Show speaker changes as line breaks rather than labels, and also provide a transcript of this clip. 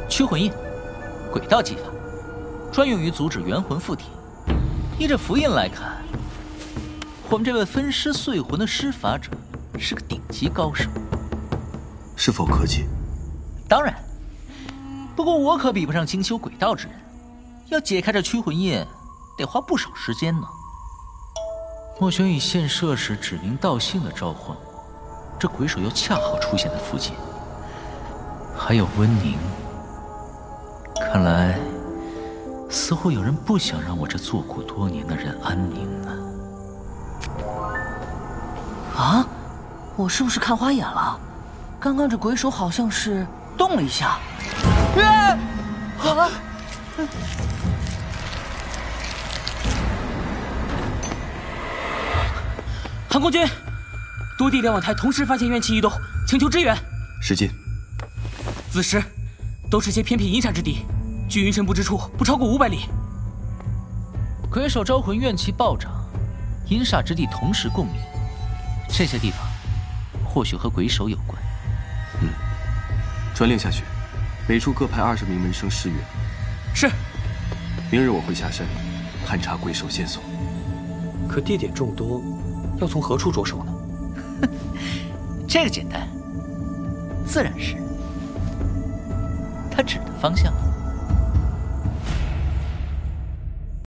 驱魂印，鬼道技法，专用于阻止元魂附体。依这符印来看，我们这位分尸碎魂的施法者是个顶级高手。
是否可及？
当然，不过我可比不上精修鬼道之人，要解开这驱魂印，得花不少时间呢。莫玄以现设时指名道姓的召唤，这鬼手又恰好出现在附近，还有温宁。看来，似乎有人不想让我这做苦多年的人安宁呢。
啊，我是不是看花眼了？刚刚这鬼手好像是动了一下。
韩国军，多地联网台同时发现怨气异动，请求支援。
失敬。
子时，都是些偏僻阴煞之地，距云神部之处不超过500里。
鬼手招魂怨气暴涨，阴煞之地同时共鸣，这些地方或许和鬼手有关。
传令下去，北处各派20名门生施援。
是。
明日我会下山勘察鬼手线索。
可地点众多，要从何处着手呢？
这个简单，自然是他指的方向。